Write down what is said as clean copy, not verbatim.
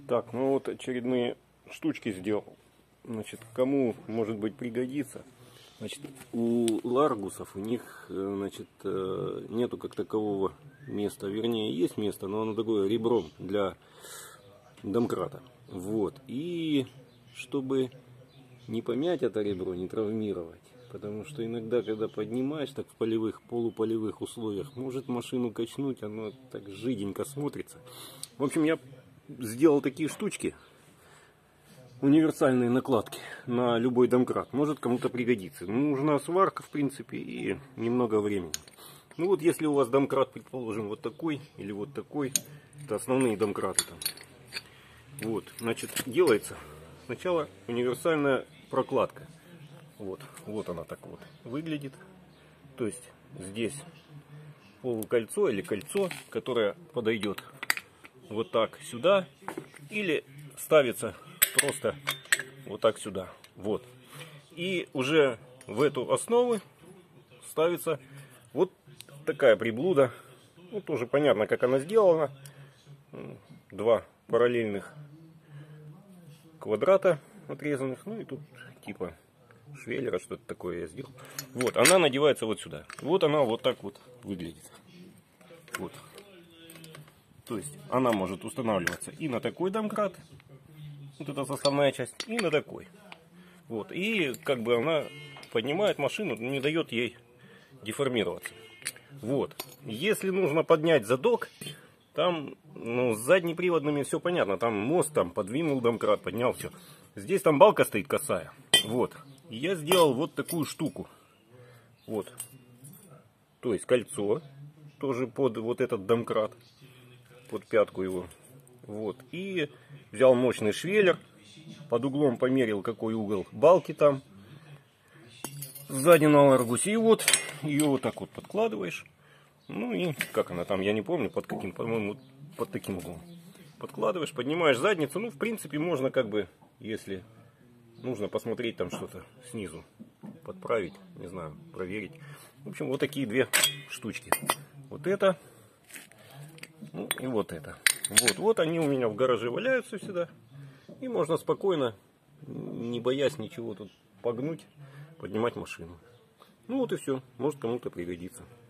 Так, ну вот очередные штучки сделал. Значит, кому может быть пригодится. Значит, у ларгусов у них, значит, нету как такового места. Вернее, есть место, но оно такое ребром для домкрата. Вот. И чтобы не помять это ребро, не травмировать. Потому что иногда, когда поднимаешь так в полевых, полуполевых условиях, может машину качнуть, оно так жиденько смотрится. В общем, я сделал такие штучки. Универсальные накладки на любой домкрат. Может кому-то пригодится. Нужна сварка, в принципе, и немного времени. Ну вот, если у вас домкрат, предположим, вот такой или вот такой, это основные домкраты там. Вот, значит, делается сначала универсальная прокладка. Вот, вот она так вот выглядит. То есть здесь полукольцо или кольцо, которое подойдет вот так сюда, или ставится просто вот так сюда. Вот. И уже в эту основу ставится вот такая приблуда. Ну, тоже понятно, как она сделана. Два параллельных квадрата отрезанных. Ну и тут типа швеллера, что-то такое я сделал. Вот, она надевается вот сюда. Вот она вот так вот выглядит. Вот. То есть она может устанавливаться и на такой домкрат. Вот это составная часть. И на такой. Вот. И как бы она поднимает машину, не дает ей деформироваться. Вот. Если нужно поднять задок, там с заднеприводными все понятно. Там мост, там подвинул домкрат, поднял все. Здесь там балка стоит косая. Вот. И я сделал вот такую штуку. Вот. То есть кольцо. Тоже под вот этот домкрат. Под пятку его. Вот. И взял мощный швеллер. Под углом померил, какой угол балки там. Сзади на ларгусе. И вот ее вот так вот подкладываешь. Ну и как она там, я не помню, под каким, по-моему, под таким углом. Подкладываешь, поднимаешь задницу. Ну, в принципе, можно как бы, если нужно посмотреть там что-то снизу, подправить, не знаю, проверить. В общем, вот такие две штучки. Вот это, ну и вот это. Вот они у меня в гараже валяются всегда. И можно спокойно, не боясь ничего тут погнуть, поднимать машину. Ну вот и все. Может кому-то пригодится.